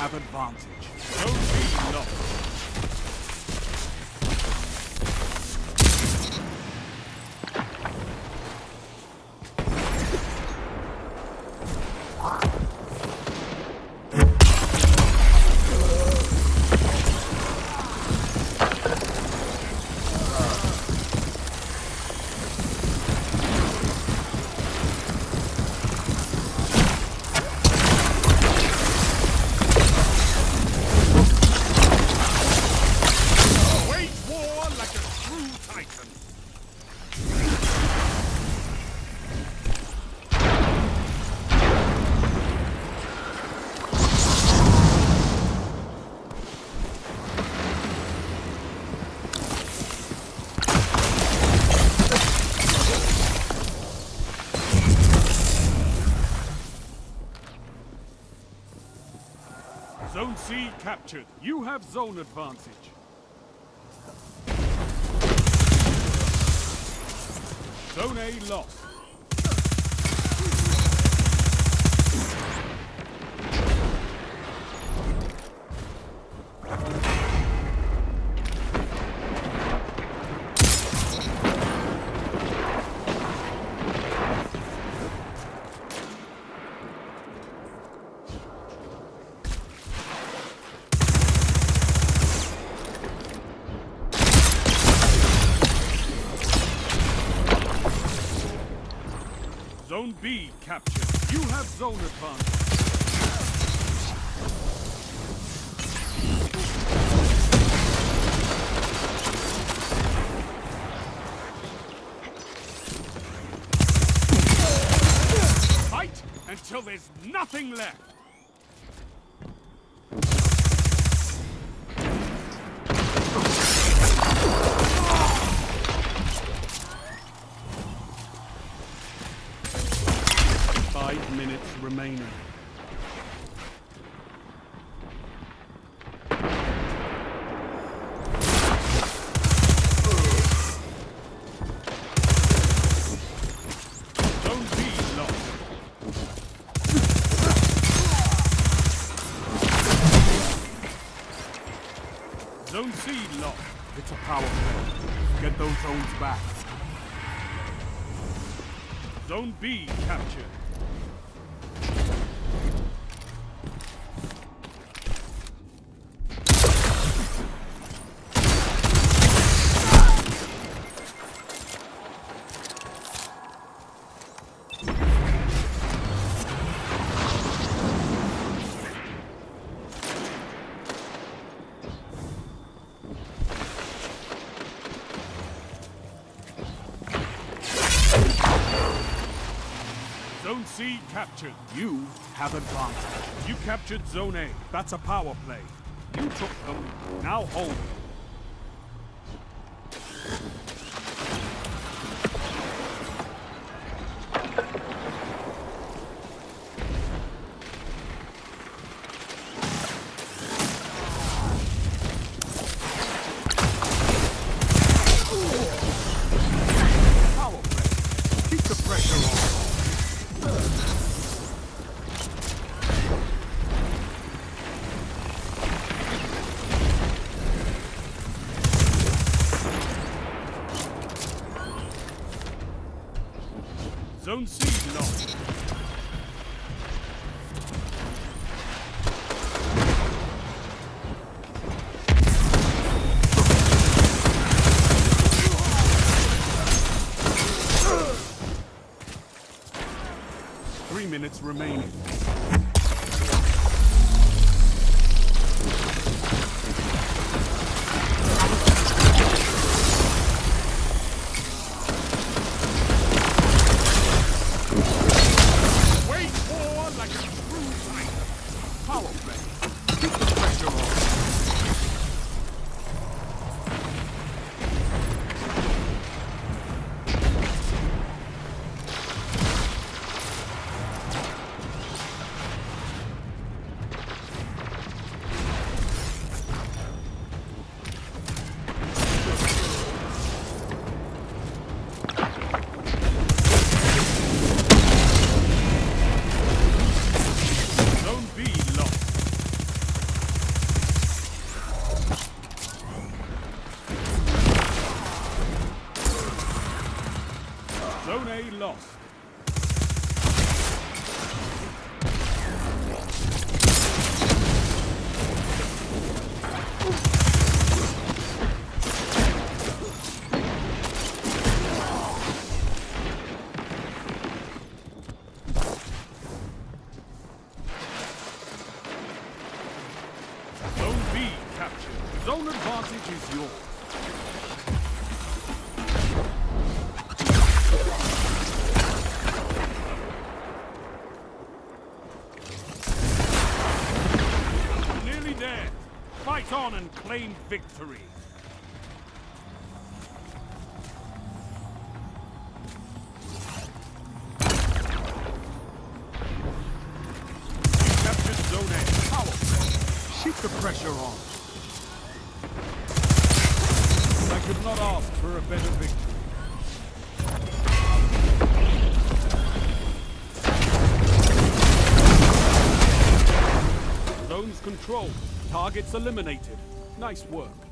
have advantage. Zone B lost. Zone C captured. You have zone advantage. Zone A lost. Zone B captured. You have zone advantage. Fight until there's nothing left. Remaining. Zone B lost. Zone C lost. It's a power play. Get those zones back. Zone B captured. Zone C captured. You have advantage. You captured Zone A. That's a power play. You took them. Now hold. Power play. Keep the pressure on. Zone C lost. Minutes remaining. Wait for like a true fighter. Power play. Keep the pressure on. Zone A lost. Zone B captured. Zone advantage is yours. Nearly there. Fight on and claim victory. We captured Zone A. Power play. Keep the pressure on. I could not ask for a better victory. Zones controlled. Targets eliminated. Nice work.